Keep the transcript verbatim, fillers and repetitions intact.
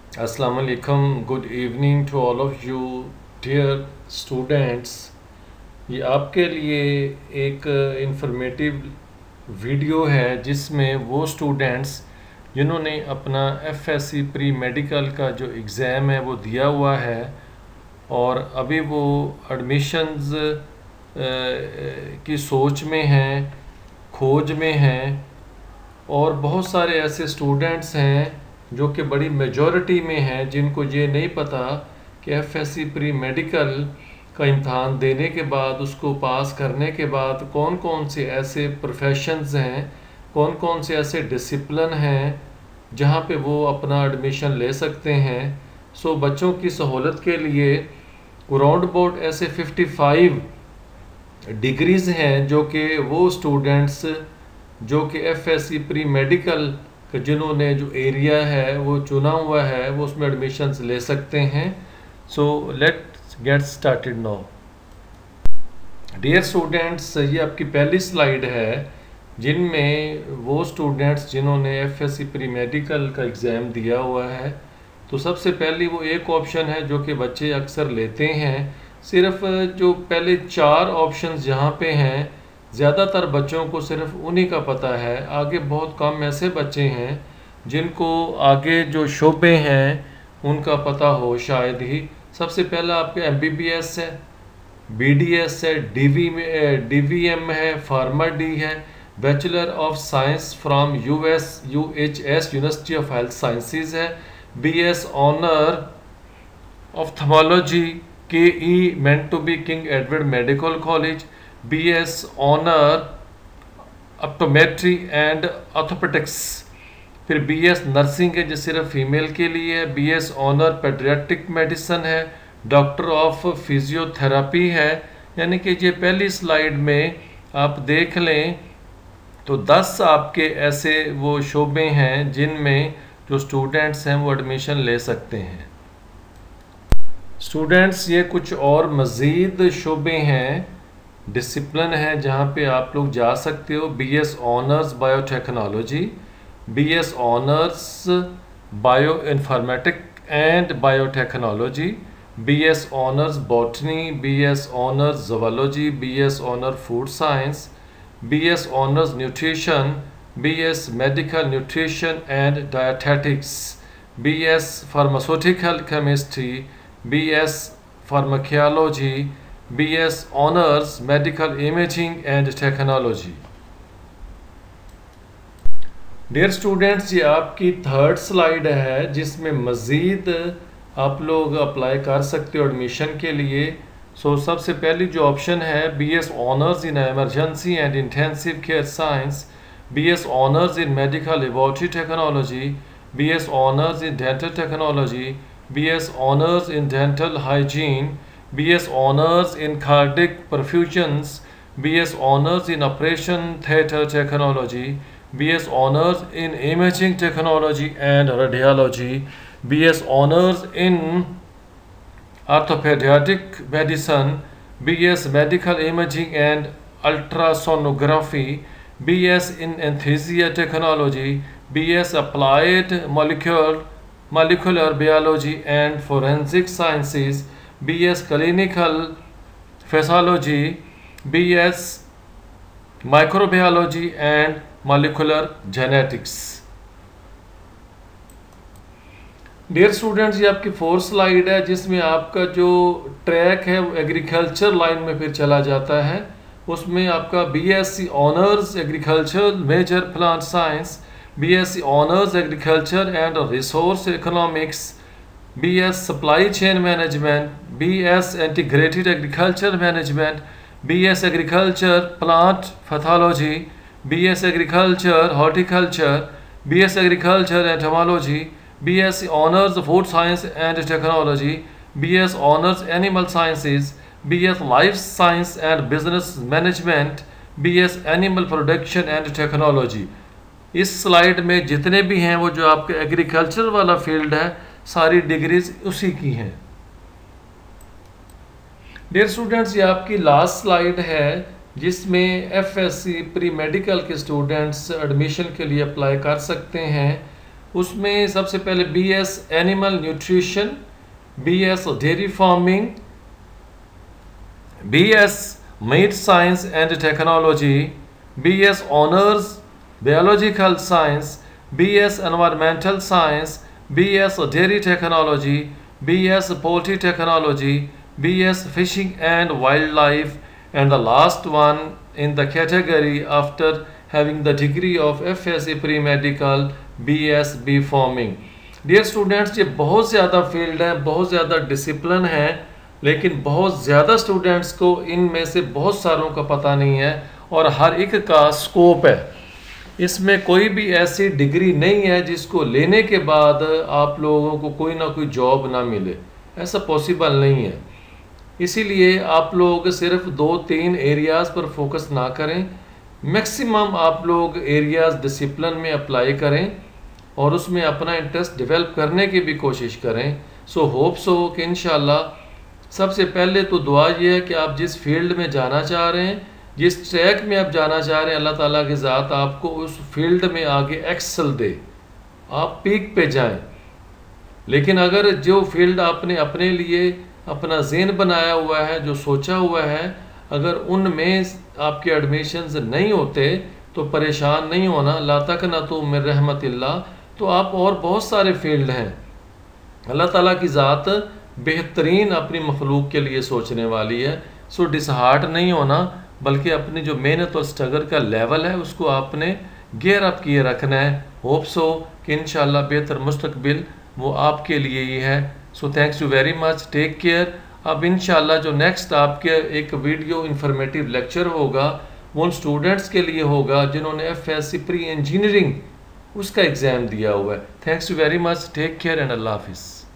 Assalamu alaikum. Good evening to all of you dear students. ये आपके लिए एक इंफॉर्मेटिव वीडियो है जिसमें वो स्टूडेंट्स जिन्होंने अपना एफएससी प्री मेडिकल का जो एग्ज़ाम है वो दिया हुआ है और अभी वो एडमिशन्स की सोच में हैं, खोज में हैं, और बहुत सारे ऐसे स्टूडेंट्स हैं जो कि बड़ी मेजॉरिटी में हैं जिनको ये नहीं पता कि एफएससी प्री मेडिकल का इम्तहान देने के बाद, उसको पास करने के बाद कौन कौन से ऐसे प्रोफेशंस हैं, कौन कौन से ऐसे डिसिप्लिन हैं जहाँ पे वो अपना एडमिशन ले सकते हैं। सो बच्चों की सहूलत के लिए राउंड अबाउट ऐसे फिफ्टी फाइव डिग्रीज़ हैं जो कि वो स्टूडेंट्स जो कि एफएससी प्री मेडिकल का जिन्होंने जो एरिया है वो चुना हुआ है वो उसमें एडमिशन्स ले सकते हैं। So let's get started now. Dear students, ये आपकी पहली स्लाइड है जिनमें वो स्टूडेंट्स जिन्होंने एफएससी प्री मेडिकल का एग्ज़ाम दिया हुआ है। तो सबसे पहली वो एक ऑप्शन है जो कि बच्चे अक्सर लेते हैं। सिर्फ जो पहले चार ऑप्शंस जहाँ पे हैं ज़्यादातर बच्चों को सिर्फ उन्हीं का पता है। आगे बहुत कम ऐसे बच्चे हैं जिनको आगे जो शोबे हैं उनका पता हो शायद ही। सबसे पहला आपके एमबीबीएस है, बीडीएस है, डीवी में डीवीएम है, फार्मा डी है, bachelor of science from US UHS university of health sciences है, BS honour ophthalmology K E meant to be King Edward medical college, B S honour optometry and orthopaedics, फिर B S nursing है जो सिर्फ female के लिए है, B S honour paediatric medicine है, doctor of physiotherapy है। यानी कि ये पहली स्लाइड में आप देख लें तो दस आपके ऐसे वो शोबे हैं जिनमें जो स्टूडेंट्स हैं वो एडमिशन ले सकते हैं। स्टूडेंट्स, ये कुछ और मज़ीद शोबे हैं, डिसिप्लिन है जहाँ पे आप लोग जा सकते हो। B S honours biotechnology, B S honours bio informatic and biotechnology, B S honours botany, B S honours zoology, B S honour food science, B S honours nutrition, B S medical nutrition and dietetics, B S pharmaceutical chemistry, B S pharmacology, B S honours medical imaging and technology. Dear students, ये आपकी third slide है जिसमें मज़ीद आप लोग apply कर सकते हो एडमिशन के लिए। सो so, सबसे पहली जो ऑप्शन है B S honours in emergency and intensive care science, B S honours in medical laboratory technology, B S honours in dental technology, B S honours in dental hygiene, B S Honors in Cardiac Perfusions, B S Honors in Operation Theatre Technology, B S Honors in Imaging Technology and Radiology, B S Honors in Orthopedic Medicine, B S Medical Imaging and Ultrasonography, B S in Anesthesia Technology, B S Applied Molecular, Molecular Biology and Forensic Sciences, B S Clinical Physiology, B S Microbiology and Molecular Genetics। Dear students, ये आपकी fourth slide है जिसमें आपका जो track है वो agriculture line में फिर चला जाता है। उसमें आपका B S C honours agriculture major plant science, B S C honours agriculture and resource economics, B S Supply Chain Management, B S Integrated Agriculture Management, B S Agriculture Plant Pathology, B S Agriculture Horticulture, B S Agriculture Entomology, B S Honors Food Science and Technology, B S Honors Animal Sciences, B S Life Science and Business Management, B S Animal Production and Technology। इस slide में जितने भी हैं वो जो आपके agriculture वाला field है सारी डिग्रीज उसी की हैं। डियर स्टूडेंट्स, ये आपकी लास्ट स्लाइड है जिसमें एफएससी प्री मेडिकल के स्टूडेंट्स एडमिशन के लिए अप्लाई कर सकते हैं। उसमें सबसे पहले B S animal nutrition, B S dairy farming, B S meat science and technology, B S honours biological science, B S environmental science, B S dairy technology, B S poultry technology, B S fishing and wild life, and the last one in the category after having the degree of F S C pre-medical B S B farming. Dear students, ये बहुत ज़्यादा field है, बहुत ज़्यादा discipline है, लेकिन बहुत ज़्यादा स्टूडेंट्स को इनमें से बहुत सारों का पता नहीं है और हर एक का स्कोप है। इसमें कोई भी ऐसी डिग्री नहीं है जिसको लेने के बाद आप लोगों को कोई ना कोई जॉब ना मिले, ऐसा पॉसिबल नहीं है। इसीलिए आप लोग सिर्फ दो तीन एरियाज़ पर फोकस ना करें, मैक्सिमम आप लोग एरियाज़ डिसिप्लिन में अप्लाई करें और उसमें अपना इंटरेस्ट डेवलप करने की भी कोशिश करें। सो होप सो कि इंशाल्लाह सबसे पहले तो दुआ ये है कि आप जिस फील्ड में जाना चाह रहे हैं, जिस ट्रैक में आप जाना चाह रहे हैं, अल्लाह ताला की ज़ात आपको उस फील्ड में आगे एक्सल दे, आप पीक पे जाएं। लेकिन अगर जो फील्ड आपने अपने लिए अपना ज़हन बनाया हुआ है, जो सोचा हुआ है, अगर उनमें आपके एडमिशन्स नहीं होते तो परेशान नहीं होना। ला तक़नतू मिन रहमतिल्लाह, तो आप और बहुत सारे फील्ड हैं। अल्लाह ताला की ज़ात बेहतरीन अपनी मखलूक के लिए सोचने वाली है। सो डिसहार्ट नहीं होना, बल्कि अपनी जो मेहनत और स्ट्रगल का लेवल है उसको आपने गेयर अप किए रखना है। होप सो कि इंशाल्लाह बेहतर मुस्तकबिल वो आपके लिए ही है। So thanks you very much, take care. अब इंशाल्लाह जो नेक्स्ट आपके एक वीडियो इंफॉर्मेटिव लेक्चर होगा वो उन स्टूडेंट्स के लिए होगा जिन्होंने F S C pre engineering उसका एग्ज़ाम दिया हुआ है। Thanks you very much, take care and अल्लाह हाफिज़।